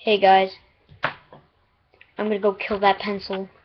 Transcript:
Hey guys, I'm gonna go kill that pencil.